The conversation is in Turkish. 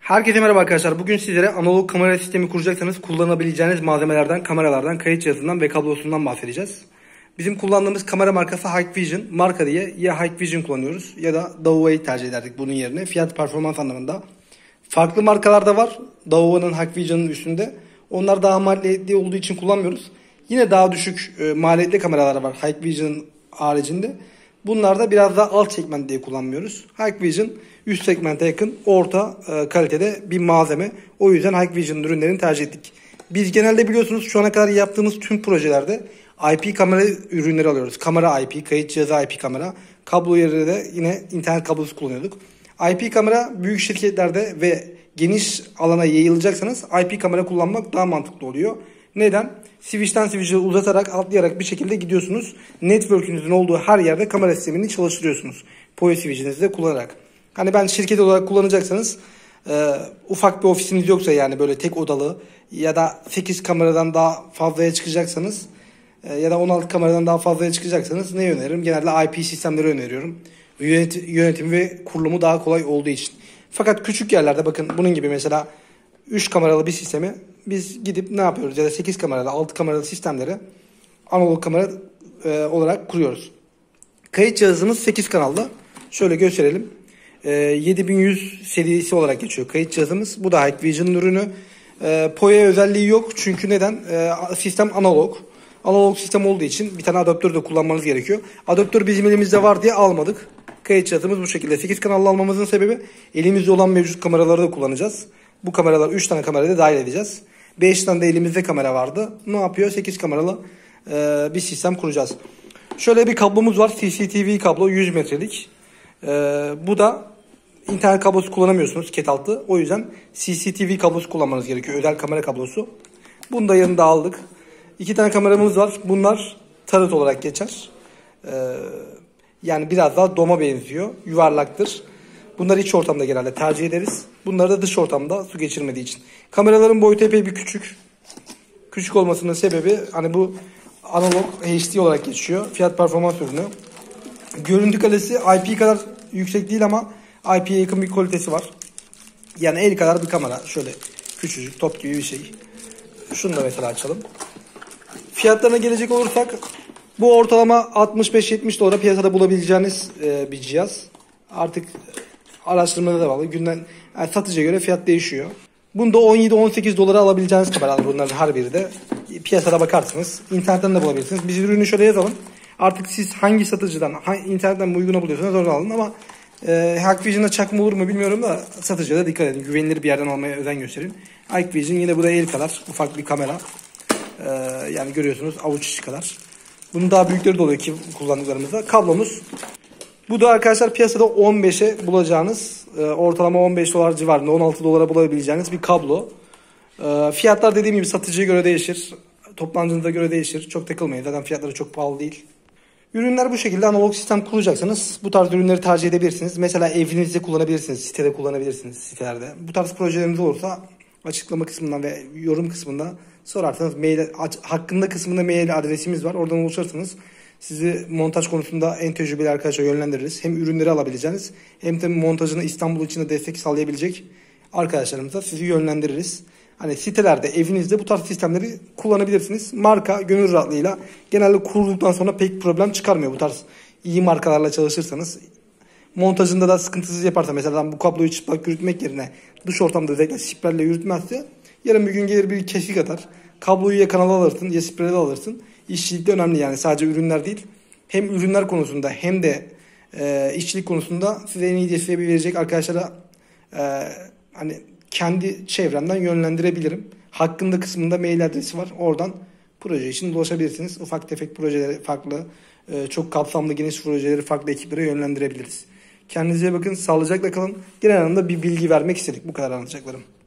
Herkese merhaba arkadaşlar. Bugün sizlere analog kamera sistemi kuracaksanız kullanabileceğiniz malzemelerden, kameralardan, kayıt cihazından ve kablosundan bahsedeceğiz. Bizim kullandığımız kamera markası Hikvision. Marka diye ya Hikvision kullanıyoruz ya da Dahua tercih ederdik bunun yerine. Fiyat performans anlamında. Farklı markalar da var. Dahua'nın, Hikvision'ın üstünde. Onlar daha maliyetli olduğu için kullanmıyoruz. Yine daha düşük maliyetli kameralar var Hikvision'ın haricinde. Bunlar da biraz daha alt segment diye kullanmıyoruz. Hikvision üst segmente yakın orta kalitede bir malzeme. O yüzden Hikvision ürünlerini tercih ettik. Biz genelde biliyorsunuz şu ana kadar yaptığımız tüm projelerde IP kamera ürünleri alıyoruz. Kamera IP, kayıt cihazı IP kamera. Kablo yerine de yine internet kablosu kullanıyorduk. IP kamera büyük şirketlerde ve geniş alana yayılacaksanız IP kamera kullanmak daha mantıklı oluyor. Neden? Switch'ten switch'e uzatarak, atlayarak bir şekilde gidiyorsunuz. Network'ünüzün olduğu her yerde kamera sistemini çalıştırıyorsunuz. PoE switch'inizi de kullanarak. Hani ben şirket olarak kullanacaksanız ufak bir ofisiniz yoksa, yani böyle tek odalı ya da 8 kameradan daha fazlaya çıkacaksanız ya da 16 kameradan daha fazlaya çıkacaksanız ne öneririm? Genelde IP sistemleri öneriyorum. Yönetimi ve kurulumu daha kolay olduğu için. Fakat küçük yerlerde, bakın bunun gibi mesela 3 kameralı bir sistemi biz gidip ne yapıyoruz? Ya da 8 kameralı, 6 kameralı sistemleri analog kamera olarak kuruyoruz. Kayıt cihazımız 8 kanallı. Şöyle gösterelim. 7100 serisi olarak geçiyor kayıt cihazımız. Bu da Hikvision'un ürünü. PoE özelliği yok. Çünkü neden? Sistem analog. Analog sistem olduğu için bir tane adaptör de kullanmanız gerekiyor. Adaptör bizim elimizde var diye almadık. Kayıt cihazımız bu şekilde. 8 kanallı almamızın sebebi, elimizde olan mevcut kameraları da kullanacağız. Bu kameralar 3 tane kamerayı da dahil edeceğiz. 5 tane de elimizde kamera vardı. Ne yapıyor? 8 kameralı bir sistem kuracağız. Şöyle bir kablomuz var. CCTV kablo 100 metrelik. Bu da internet kablosu kullanamıyorsunuz, ket altı. O yüzden CCTV kablosu kullanmanız gerekiyor. Özel kamera kablosu. Bunu da yanında aldık. 2 tane kameramız var. Bunlar tarot olarak geçer. Yani biraz daha doma benziyor. Yuvarlaktır. Bunları iç ortamda genelde tercih ederiz. Bunları da dış ortamda su geçirmediği için. Kameraların boyutu epey bir küçük. Küçük olmasının sebebi, hani bu analog HD olarak geçiyor. Fiyat performans ürünü. Görüntü kalitesi IP kadar yüksek değil ama IP'ye yakın bir kalitesi var. Yani el kadar bir kamera. Şöyle küçücük top gibi bir şey. Şunu da mesela açalım. Fiyatlarına gelecek olursak, bu ortalama 65-70 dolara piyasada bulabileceğiniz bir cihaz. Artık araştırmada da bağlı. Günden, yani satıcıya göre fiyat değişiyor. Bunda 17-18 dolara alabileceğiniz kameralar bunların her biri de. Piyasada bakarsınız. İnternetten de bulabilirsiniz. Biz ürünü şöyle yazalım. Artık siz hangi satıcıdan, internetten uyguna buluyorsanız oradan alın ama Hikvision'da çakma olur mu bilmiyorum da satıcıya da dikkat edin. Güvenilir bir yerden almaya özen gösterin. Hikvision yine burada el kadar ufak bir kamera. Yani görüyorsunuz avuç içi kadar. Bunun daha büyükleri de oluyor ki kullandıklarımızda. Kablomuz. Bu da arkadaşlar piyasada 15'e bulacağınız, ortalama 15 dolar civarında, 16 dolara bulabileceğiniz bir kablo. Fiyatlar dediğim gibi satıcıya göre değişir. Toptancınıza göre değişir. Çok takılmayın. Zaten fiyatları çok pahalı değil. Ürünler bu şekilde. Analog sistem kuracaksanız bu tarz ürünleri tercih edebilirsiniz. Mesela evinizde kullanabilirsiniz. Sitede kullanabilirsiniz, sitelerde. Bu tarz projeleriniz olursa açıklama kısmından ve yorum kısmında sorarsanız, mail hakkında kısmında mail adresimiz var. Oradan ulaşırsınız. Sizi montaj konusunda en tecrübeli arkadaşa yönlendiririz. Hem ürünleri alabileceğiniz hem de montajını İstanbul içinde destek sağlayabilecek arkadaşlarımıza sizi yönlendiririz. Hani sitelerde, evinizde bu tarz sistemleri kullanabilirsiniz. Marka gönül rahatlığıyla, genelde kurulduktan sonra pek problem çıkarmıyor bu tarz iyi markalarla çalışırsanız. Montajında da sıkıntısız yaparsa, mesela bu kabloyu çıplak yürütmek yerine dış ortamda özellikle sprayla yürütmezse, yarın bir gün gelir bir kesik atar. Kabloyu ya kanala alırsın ya sprayla alırsın. İşçilik de önemli, yani sadece ürünler değil. Hem ürünler konusunda hem de işçilik konusunda size en iyi desteği verecek arkadaşlara hani kendi çevremden yönlendirebilirim. Hakkında kısmında mail adresi var. Oradan proje için ulaşabilirsiniz. Ufak tefek projeleri farklı, çok kapsamlı geniş projeleri farklı ekiplere yönlendirebiliriz. Kendinize bakın, sağlıcakla kalın. Genel anlamda bir bilgi vermek istedik. Bu kadar anlatacaklarım.